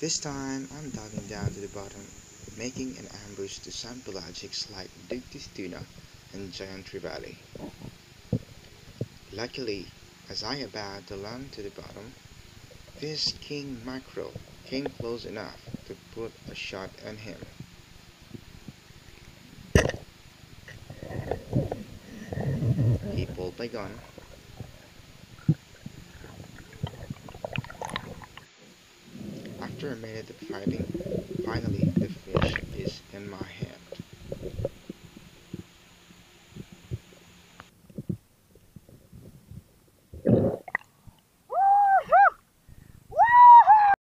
This time, I'm diving down to the bottom, making an ambush to some pelagics like Dogtooth tuna and giant Trevally. Luckily, as I about to land to the bottom, this king mackerel came close enough to put a shot on him. He pulled my gun. After a minute of fighting, finally the fish